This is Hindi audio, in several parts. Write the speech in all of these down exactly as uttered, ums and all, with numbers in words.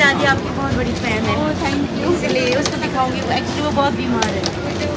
दादी आपकी बहुत बड़ी फैन है। Oh thank you. इसलिए उसको दिखाऊंगी, एक्चुअली वो बहुत बीमार है।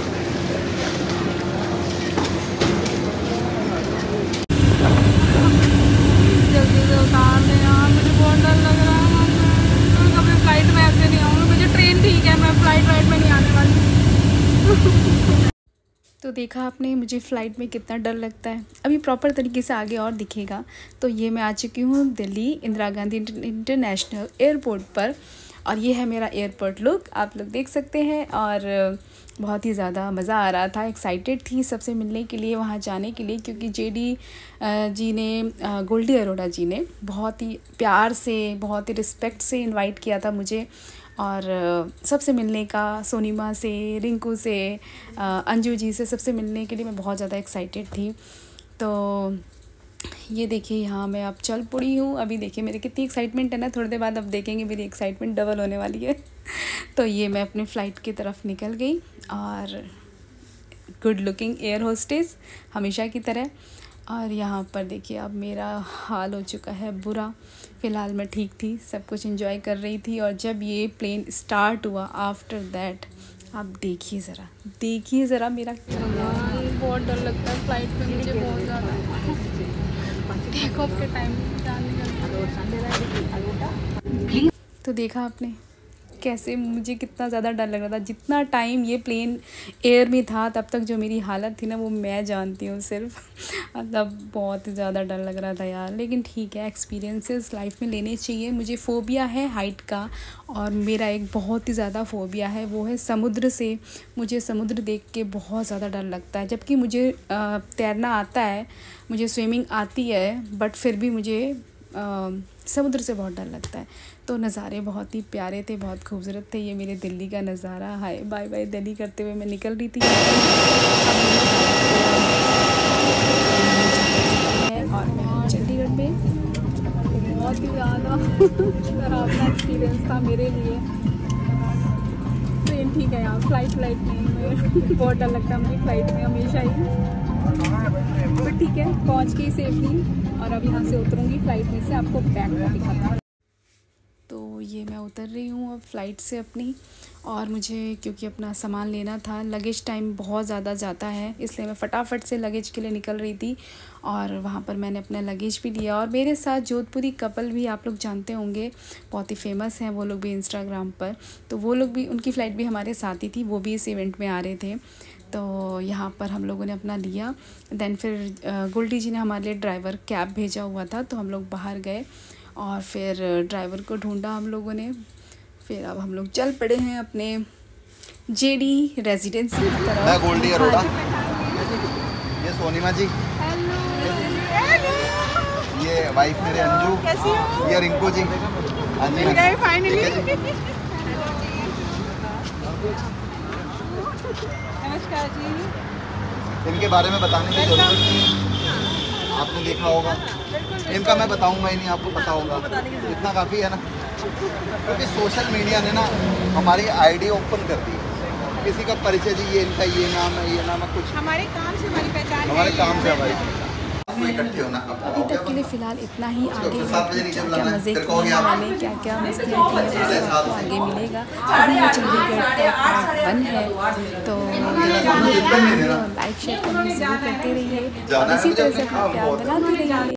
जल्दी से उतार दे यार, मुझे बहुत डर लग रहा है। मैं कभी फ्लाइट में ऐसे नहीं आऊँगी। मुझे ट्रेन ठीक है, मैं फ्लाइट वाइट में नहीं आने वाली। तो देखा आपने मुझे फ़्लाइट में कितना डर लगता है। अभी प्रॉपर तरीके से आगे और दिखेगा। तो ये मैं आ चुकी हूँ दिल्ली इंदिरा गांधी इंटरनेशनल एयरपोर्ट पर, और ये है मेरा एयरपोर्ट लुक, आप लोग देख सकते हैं। और बहुत ही ज़्यादा मज़ा आ रहा था, एक्साइटेड थी सबसे मिलने के लिए, वहाँ जाने के लिए, क्योंकि जेडी जी ने, गोल्डी अरोड़ा जी ने बहुत ही प्यार से, बहुत ही रिस्पेक्ट से इनवाइट किया था मुझे, और सबसे मिलने का, सोनीमा से, रिंकू से, अंजू जी से, सबसे मिलने के लिए मैं बहुत ज़्यादा एक्साइटेड थी। तो ये देखिए यहाँ मैं अब चल पड़ी हूँ। अभी देखिए मेरी कितनी एक्साइटमेंट है ना, थोड़ी देर बाद अब देखेंगे मेरी एक्साइटमेंट डबल होने वाली है। तो ये मैं अपनी फ़्लाइट की तरफ निकल गई, और गुड लुकिंग एयर होस्टेस हमेशा की तरह। और यहाँ पर देखिए अब मेरा हाल हो चुका है बुरा। फ़िलहाल मैं ठीक थी, सब कुछ एंजॉय कर रही थी, और जब ये प्लेन स्टार्ट हुआ आफ्टर दैट, आप देखिए ज़रा, देखिए ज़रा मेरा, बहुत डर लगता है फ़्लाइट में मुझे बहुत ज़्यादा। टेक ऑफ के टाइम तो देखा आपने कैसे मुझे कितना ज़्यादा डर लग रहा था। जितना टाइम ये प्लेन एयर में था तब तक जो मेरी हालत थी ना, वो मैं जानती हूँ सिर्फ। मतलब बहुत ही ज़्यादा डर लग रहा था यार, लेकिन ठीक है, एक्सपीरियंसेस लाइफ में लेने चाहिए। मुझे फ़ोबिया है हाइट का, और मेरा एक बहुत ही ज़्यादा फ़ोबिया है, वो है समुद्र से। मुझे समुद्र देख के बहुत ज़्यादा डर लगता है, जबकि मुझे तैरना आता है, मुझे स्विमिंग आती है, बट फिर भी मुझे आ, समुद्र से बहुत डर लगता है। तो नज़ारे बहुत ही प्यारे थे, बहुत खूबसूरत थे। ये मेरे दिल्ली का नज़ारा। हाय बाय बाय दिल्ली करते हुए मैं निकल रही थी, और मैं चंडीगढ़ में। बहुत ही ज़्यादा डरावना एक्सपीरियंस था मेरे लिए। ट्रेन ठीक है यार, फ्लाइट फ्लाइट नहीं, बहुत डर लगता है मुझे फ़्लाइट में हमेशा ही। बट ठीक है, पहुंच गई सेफली, और अब यहाँ से उतरूँगी फ़्लाइट में से, आपको बैग का दिखाता हूँ। तो ये मैं उतर रही हूँ अब फ़्लाइट से अपनी, और मुझे क्योंकि अपना सामान लेना था, लगेज टाइम बहुत ज़्यादा जाता है, इसलिए मैं फटाफट से लगेज के लिए निकल रही थी। और वहाँ पर मैंने अपना लगेज भी लिया, और मेरे साथ जोधपुरी कपल भी, आप लोग जानते होंगे, बहुत ही फेमस हैं वो लोग भी इंस्टाग्राम पर। तो वो लोग भी, उनकी फ़्लाइट भी हमारे साथ ही थी, वो भी इस इवेंट में आ रहे थे। तो यहाँ पर हम लोगों ने अपना लिया। देन फिर गोल्डी जी ने हमारे लिए ड्राइवर कैब भेजा हुआ था, तो हम लोग बाहर गए, और फिर ड्राइवर को ढूंढा हम लोगों ने। फिर अब हम लोग चल पड़े हैं अपने जेडी रेजिडेंसी की तरफ। मैं गोल्डी अरोड़ा, ये सोनीमा जी, ये वाइफ मेरे अंजू, कैसी हो? ये रिंकू जी। हाँ जी, फाइनली। नमस्कार जी। इनके बारे में बताने की जरूरत नहीं है, आपने देखा होगा। इनका मैं बताऊंगा ही नहीं, आपको पता होगा, इतना काफ़ी है ना। क्योंकि सोशल मीडिया ने ना हमारी आईडी ओपन कर दी। किसी का परिचय जी, ये इनका ये नाम है, ये नाम है, कुछ हमारे काम से हमारी पहचान, हमारे काम से हमारी इकट्ठे होना। अभी तक के लिए फ़िलहाल इतना ही। आगे क्या क्या मज़े फिर किए कहोगे आप। मैंने, क्या क्या मस्तियाँ की हैं, वो सब आपको आगे मिलेगा। अभी ये चंडीगढ़ का पार्ट वन है, तो देखते रहिए, लाइक शेयर कमेंट ज़रूर करते रहिए, और इसी तरह से अपना प्यार बनाते रहिए।